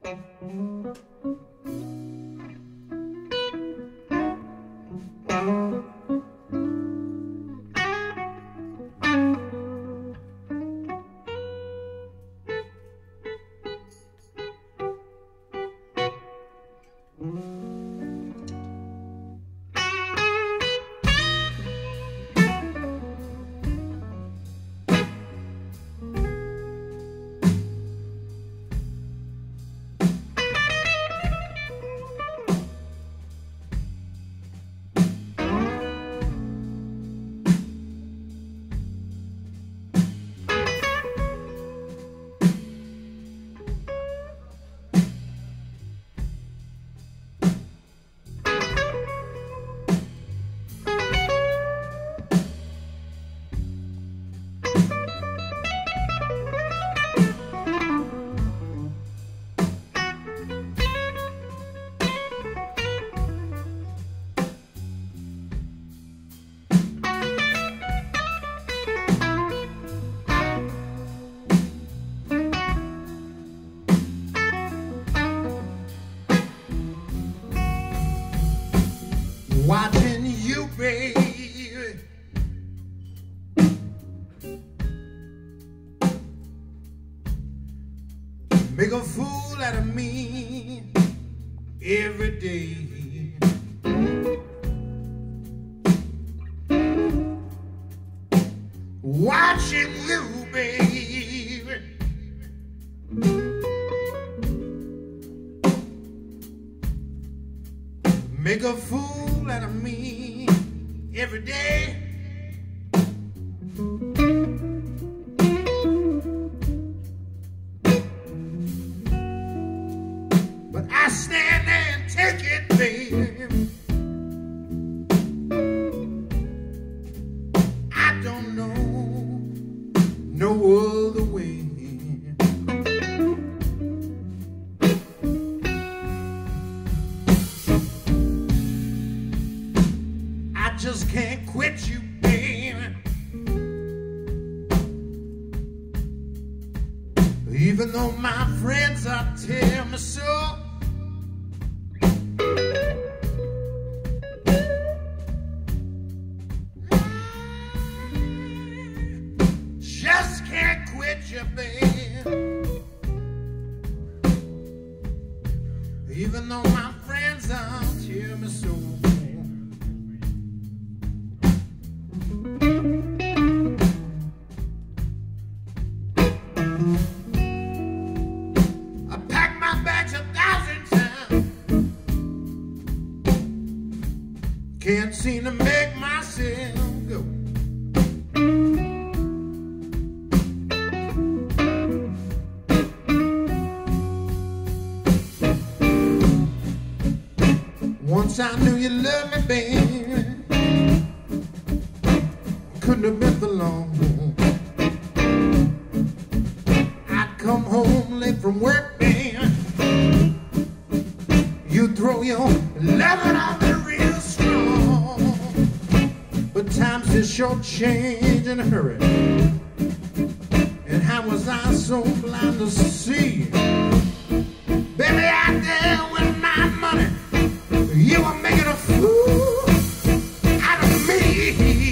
Watching you, baby, make a fool out of me every day. Watching you, baby, make a fool out of me every day. But I stand there and take it, baby. I don't know no other way. I just can't quit you, baby. Even though my friends are telling me so. Just can't quit you, baby. Even though my friends are telling me so. I packed my bags 1,000 times, can't seem to make myself go. Once I knew you loved me, baby, couldn't have been for long. I'd come home late from work, baby, you throw your loving on me real strong. But times just short change in a hurry, and how was I so blind to see? Baby, out there with my money, you were making a fool out of me.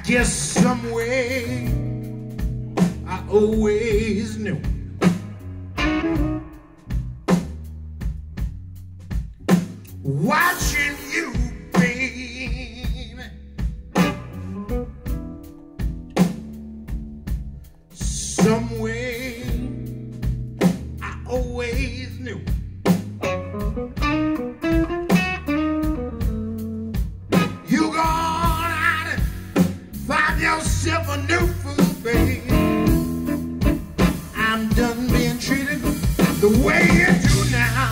guess some way I always knew. Watching you, baby, some way I always knew. You gone out and find yourself a new fool, baby. I'm done being treated the way you do now.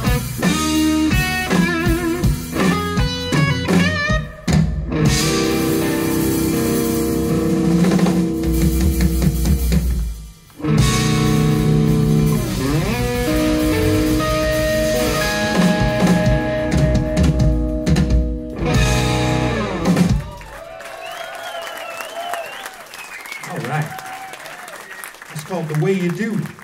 All right. It's called The Way You Do.